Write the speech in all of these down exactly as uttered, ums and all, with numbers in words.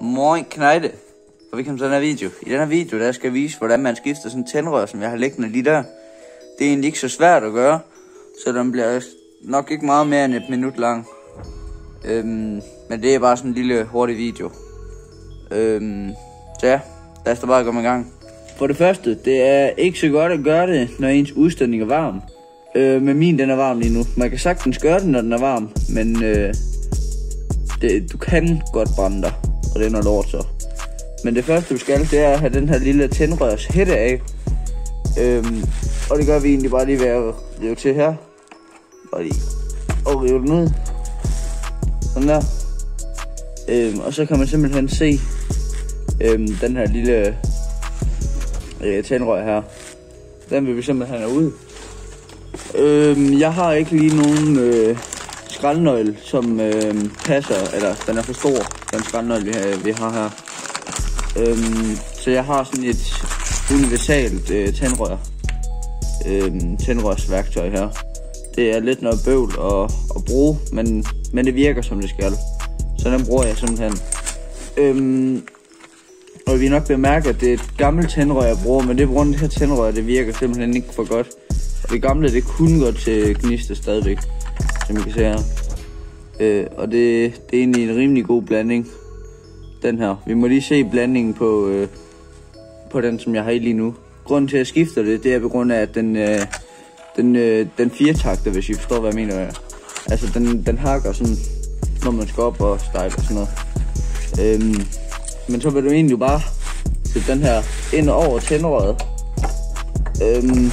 Moin knejte, og velkommen til den her video. I den her video, der skal jeg vise, hvordan man skifter sådan en tændrør, som jeg har liggende lige der. Det er egentlig ikke så svært at gøre, så den bliver nok ikke meget mere end et minut lang. Øhm, men det er bare sådan en lille hurtig video. Øhm, så ja, lad os da bare komme i gang. For det første, det er ikke så godt at gøre det, når ens udstødning er varm. Øh, men min, den er varm lige nu. Man kan sagtens gøre det, når den er varm, men øh, det, du kan godt brænde dig, og det er noget lort så. Men det første du skal, det er at have den her lille tændrørs hætte af. Øhm, og det gør vi egentlig bare lige ved at rive til her. Bare lige og rive den ud. Sådan der. Øhm, og så kan man simpelthen se øhm, den her lille øh, tændrør her. Den vil vi simpelthen have ud. Øhm, jeg har ikke lige nogen øh, skraldnøgle, som øh, passer, eller den er for stor, den skraldnøgle vi har, vi har her. Øhm, så jeg har sådan et universalt øh, tændrør, øhm, tændrørsværktøj her. Det er lidt noget bøvl at, at bruge, men, men det virker som det skal. Så den bruger jeg simpelthen. Øhm, og vi nok bemærke, at det er et gammelt tændrør jeg bruger, men det på grund af det her tændrør, det virker simpelthen ikke for godt. Og det gamle, det kunne gå til gnister stadigvæk, som I kan se her. Øh, og det, det er egentlig en rimelig god blanding. Den her. Vi må lige se blandingen på, øh, på den, som jeg har i lige nu. Grunden til at jeg skifter det, det er på grund af, at den, øh, den, øh, den firetakter, hvis I forstår, hvad jeg mener. Altså, den, den hakker sådan, når man skal op og stejle og sådan noget. Øhm, men så vil du egentlig bare sætte den her ind over tændrøret. Øhm,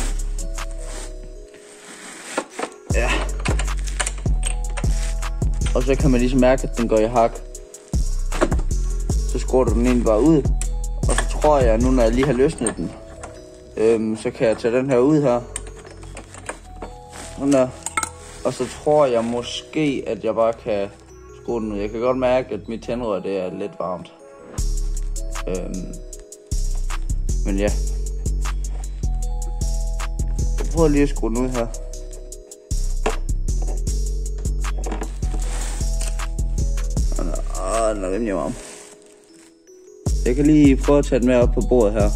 ja. Og så kan man ligesom mærke, at den går i hak. Så skruer du den egentlig bare ud, og så tror jeg, nu når jeg lige har løsnet den, øhm, så kan jeg tage den her ud her. Sådan der. Og så tror jeg måske, at jeg bare kan skrue den ud. Jeg kan godt mærke, at mit tændrør det er lidt varmt. Øhm, men ja. Jeg prøver lige at skrue den ud her. Åh, den er rimelig varm. Jeg kan lige prøve at tage den med op på bordet her.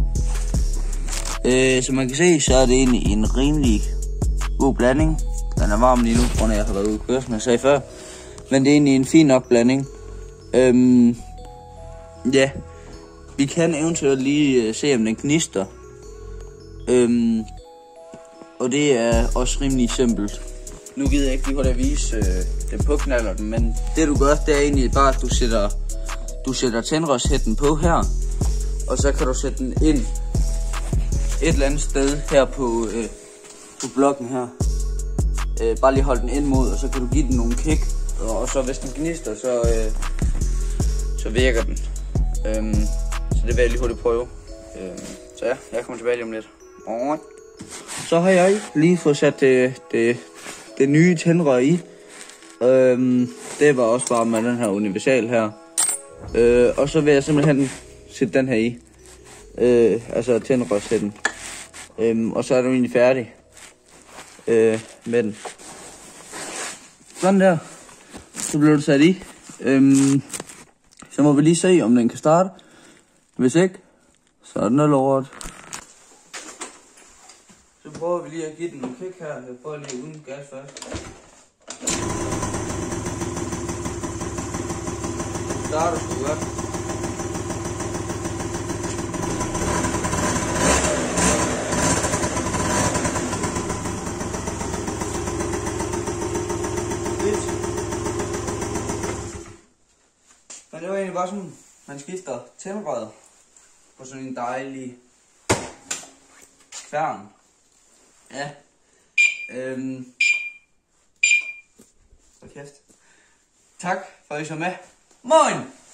Øh, som man kan se, så er det egentlig en rimelig god blanding. Den er varm lige nu, på grund af at jeg har været ude at køre, som jeg sagde før. Men det er egentlig en fin nok blanding. Øhm, ja, vi kan eventuelt lige se, om den gnister. Øhm, og det er også rimelig simpelt. Nu gider jeg ikke lige hurtigt at vise øh, den på knallerten, men det du gør, det er egentlig bare, at du sætter Du sætter tændrørshætten på her, og så kan du sætte den ind et eller andet sted her på, øh, på blokken her. Øh, bare lige hold den ind mod, og så kan du give den nogle kick, og så hvis den gnister, så, øh, så virker den. Øhm, så det vil jeg lige hurtigt prøve. Øhm, så ja, jeg kommer tilbage lige om lidt. Så har jeg lige fået sat det, det, det nye tændrør i. Øhm, det var også bare med den her universal her. Øh, og så vil jeg simpelthen sætte den her i. Øh, altså tændrørshætten. Øh, og så er du egentlig færdig øh, med den. Sådan der. Så bliver du sat i. Øh, så må vi lige se, om den kan starte. Hvis ikke, så er den noget lort. Så prøver vi lige at give den en kick her. Jeg prøver lige uden gas først. Starter sgu godt. Men det var egentlig bare sådan, man skifter tændrøret på sådan en dejlig kværn. Ja. Øhm. Så kæft. Tak for at I så med. Moin!